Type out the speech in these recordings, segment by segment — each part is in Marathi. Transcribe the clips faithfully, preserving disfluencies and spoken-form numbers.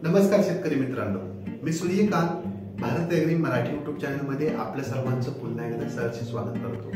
नमस्कार शेतकरी मित्रांनो, मी Suryakant Bharat agri Marathi YouTube channel मध्ये आपल्या सर्वांचं पुन्हा एकदा सहर्ष स्वागत करतो।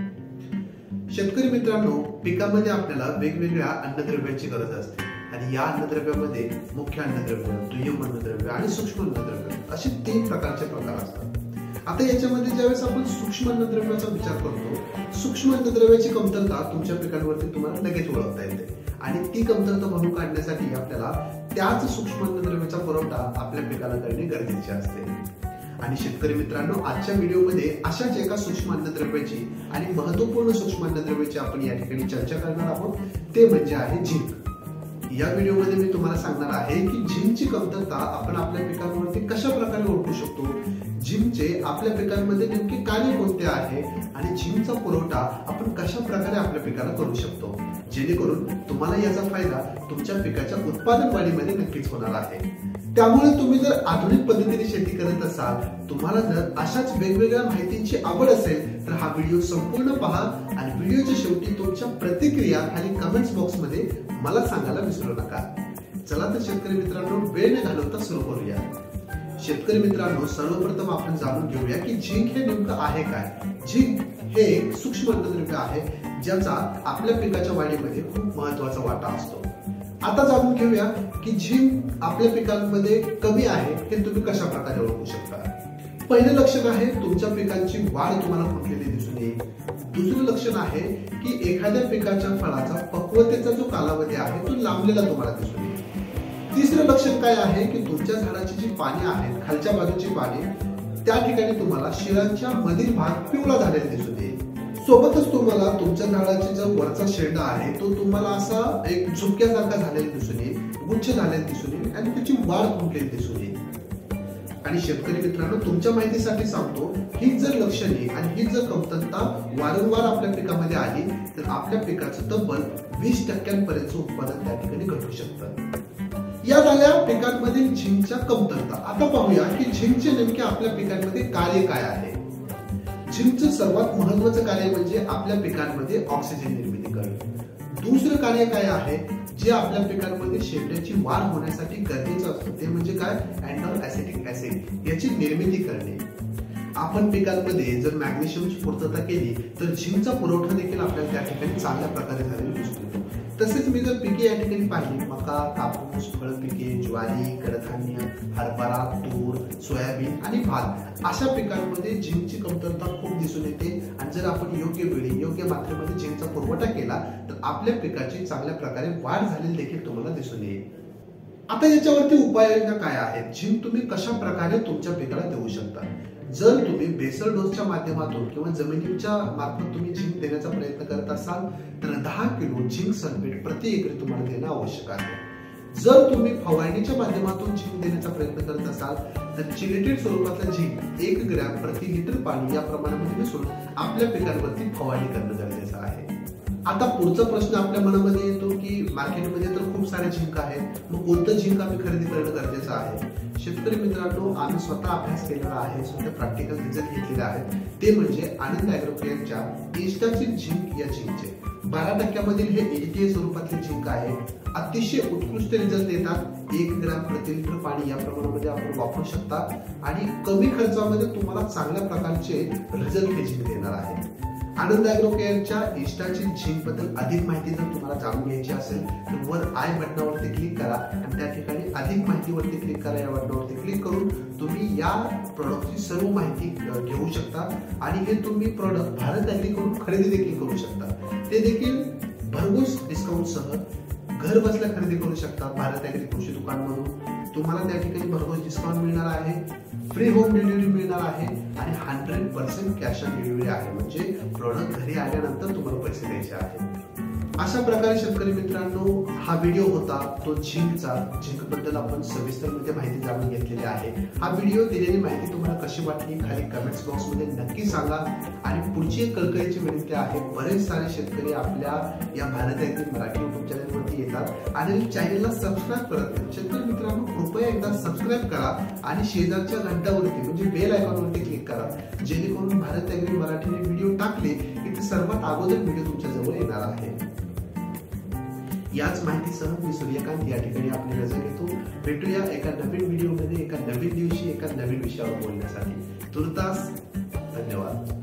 शेतकरी मित्रांनो, पिकामध्ये आपल्याला वेगवेगळ्या अन्नद्रव्यांची गरज असते आणि या अन्नद्रव्यामध्ये मुख्य अन्नद्रव्य, दुय्यम अन्नद्रव्य आणि सूक्ष्म अन्नद्रव्य असे तीन प्रकारचे प्रकार असतात। आता याच्यामध्ये ज्यावेळेस आपण सूक्ष्म अन्नद्रव्याचा विचार करतो, सूक्ष्म अन्नद्रव्याची कमतरता तुमच्या पिकांवरती तुम्हाला लगेच ओळखता येते आणि ती कमतरता भरून काढण्यासाठी आपल्याला त्याच सूक्ष्म अन्नद्रव्याचा पुरवठा आपल्या पिकाला करणे गरजेचे असते। आणि शेतकरी मित्रांनो, आजच्या व्हिडिओमध्ये अशाच एका सूक्ष्म अन्नद्रव्याची आणि महत्त्वपूर्ण सूक्ष्म अन्नद्रव्याची आपण या ठिकाणी चर्चा करणार आहोत, ते म्हणजे आहे झिंक। या व्हिडिओमध्ये मी तुम्हाला सांगणार आहे की झिंकची कमतरता आपण आपल्या पिकांवरती कशा प्रकारे ओळखू शकतो, झिंकचे आपल्या पिकांमध्ये नेमके कार्य कोणते आहे आणि झिंकचा पुरवठा आपण कशा प्रकारे आपल्या पिकाला करू शकतो, जेणेकरून तुम्हाला याचा फायदा तुमच्या पिकाच्या उत्पादन वाढीमध्ये नक्कीच होणार आहे। त्यामुळे तुम्ही जर आधुनिक पद्धतीने शेती करत असाल, तुम्हाला जर अशाच वेगवेगळ्या माहितीची आवड असेल तर हा व्हिडिओ संपूर्ण पहा आणि व्हिडिओच्या शेवटी तुमच्या प्रतिक्रिया खाली कमेंट्स बॉक्स मध्ये मला सांगायला विसरू नका। चला तर शेतकरी मित्रांनो, वेळ न घालवता सुरू करूया। शेतकरी मित्रांनो, सर्वप्रथम आपण जाणून घेऊया की झिंक हे नेमकं आहे काय। झिंक हे एक सूक्ष्म अन्नद्रव्य आहे ज्याचा आपल्या पिकाच्या वाढीमध्ये खूप महत्त्वाचा वाटा असतो। आता जाणून घेऊया की झिंक आपल्या पिकांमध्ये कमी आहे हे तुम्ही कशा प्रकारे ओळखू शकता। पहिलं लक्षण आहे तुमच्या पिकांची वाढ तुम्हाला फुटलेली दिसून येईल। दुसरं लक्षण आहे की एखाद्या पिकाच्या फळाचा पक्वतेचा जो कालावधी आहे तो लांबलेला तुम्हाला दिसून येईल। तिसरं लक्षण काय आहे की तुमच्या झाडाची जी पाने आहेत, खालच्या बाजूची पाने, त्या ठिकाणी तुम्हाला शिरांच्या मधील भाग पिवळा झालेला दिसून येईल। सोबतच तुम्हाला तुमच्या झाडाचा जो वरचा शेंडा आहे तो तुम्हाला असा एक झुपक्यासारखा झालेला दिसून येईल, गुच्छ झालेला दिसून येईल आणि त्याची वाढ खुंटलेली दिसून येईल। आणि शेतकरी मित्रांनो, तुमच्या माहितीसाठी सांगतो, ही जर लक्षणे आणि ही जर कमतरता वारंवार आपल्या पिकामध्ये आली तर आपल्या पिकाचं तब्बल वीस टक्क्यांपर्यंत उत्पादन त्या ठिकाणी घटू शकतं। या झाल्या पिकांमधील झिंकच्या कमतरता। आता पाहूया की झिंकचे नेमके आपल्या पिकांमध्ये कार्य काय आहे। झिंकचं सर्वात महत्त्वाचं कार्य म्हणजे आपल्या पिकांमध्ये ऑक्सिजन निर्मिती करणे। दुसरं कार्य काय आहे जे आपल्या पिकांमध्ये शेंड्याची वाढ होण्यासाठी गरजेचं असतं, ते म्हणजे काय, अँडो ऍसिटिक ऍसिड याची निर्मिती करणे। आपण पिकांमध्ये जर मॅग्नेशियमची पूर्तता केली तर झिंकचा पुरवठा देखील आपल्याला त्या ठिकाणी चांगल्या प्रकारे झालेला दिसतो। तसेच मी जर पिके या ठिकाणी पाहिली, मका, कापूस, फळ पिके, ज्वारी, कडधान्य, हरभरा, तूर, सोयाबीन आणि भात अशा पिकांमध्ये झिंकची कमतरता खूप दिसून येते आणि जर आपण योग्य वेळी योग्य मात्रेमध्ये झिंकचा पुरवठा केला तर आपल्या पिकाची चांगल्या प्रकारे वाढ झालेली देखील तुम्हाला दिसून येईल। आता याच्यावरती उपाययोजना काय आहेत, झिंक तुम्ही कशा प्रकारे तुमच्या पिकाला देऊ शकता। जर तुम्ही बेसल डोसच्या माध्यमातून किंवा जमिनीच्या मार्फत तुम्ही झिंक देण्याचा प्रयत्न करत असाल तर दहा किलो झिंक सल्फेट प्रति एकरी तुम्हाला देणं आवश्यक आहे। जर तुम्ही फवारणीच्या माध्यमातून झिंक देण्याचा प्रयत्न करत असाल तर चिलेटेड स्वरूपातला झिंक एक ग्रॅम प्रति लिटर पाणी या प्रमाणामध्ये मिसळून आपल्या पिकांवरती फवारणी करणं गरजेचं आहे। आता पुढचा प्रश्न आपल्या मनामध्ये येतो की मार्केटमध्ये तर खूप सारे झिंक आहेत, मग कोणतं झिंक आम्ही खरेदी करणं गरजेचं आहे। शेतकरी मित्रांनो, आम्ही स्वतः अभ्यास केलेला आहे, स्वतः प्रॅक्टिकल रिझल्ट घेतलेले आहेत, ते म्हणजे आनंद ॲग्रोकेअरच्या इस्टाचिल झिंक या झिंकचे बारा टक्क्यामधील हे एटीए स्वरूपातले झिंक आहे। अतिशय उत्कृष्ट रिझल्ट देतात। एक ग्रॅम प्रति लिटर पाणी या प्रमाणामध्ये आपण वापरू शकता आणि कमी खर्चामध्ये तुम्हाला चांगल्या प्रकारचे रिझल्ट हे झिंक देणार आहे। आनंद ॲग्रोकेअरच्या इस्टाचिल झिंक बद्दल अधिक माहिती जर तुम्हाला जाणून घ्यायची असेल तर वर आय बटनावरती क्लिक करा आणि त्या ठिकाणी अधिक माहितीवरती क्लिक करा। या बटनावरती क्लिक करून तुम्ही या प्रॉडक्टची सर्व माहिती घेऊ शकता आणि हे तुम्ही प्रॉडक्ट भारत ॲग्री कडून खरेदी देखील करू शकता। ते देखील भरघोस डिस्काउंट सह घर बसल्या खरेदी करू शकता। भारत ॲग्री कृषी दुकानमधून तुम्हाला त्या ठिकाणी भरघोस डिस्काउंट मिळणार आहे, फ्री होम डिलिव्हरी मिळणार आहे आणि hundred percent cash on delivery आहे, म्हणजे प्रोडक्ट घरी आल्यानंतर तुम्हाला पैसे द्यायचे आहेत। अशा प्रकारे शेतकरी मित्रांनो, हा व्हिडिओ होता तो झिंकचा। झिंक बद्दल आपण सविस्तर मध्ये माहिती जाणून घेतलेली आहे। हा व्हिडिओ दिलेली माहिती तुम्हाला कशी वाटली खाली कमेंट्स बॉक्स मध्ये नक्की सांगा। आणि पुढची एक कळकळीची विनंती आहे, बरेच सारे शेतकरी आपल्या या Bharat agri Marathi YouTube channel वरती येतात आणि चॅनलला सबस्क्राईब करत नाही। शेतकरी मित्रांनो, कृपया एकदा सबस्क्राईब करा आणि शेजारच्या घंटावरती म्हणजे बेल आयकॉनवरती क्लिक करा, जेणेकरून भारत ॲग्री मराठीने व्हिडिओ टाकले की ते सर्वात अगोदर व्हिडिओ तुमच्या जवळ येणार आहे। याच माहितीसह मी सूर्यकांत या ठिकाणी आपली रजा घेतो. भेटूया एका नवीन व्हिडिओमध्ये, एका नवीन दिवशी, एका नवीन विषयावर बोलण्यासाठी. तुर्तास धन्यवाद.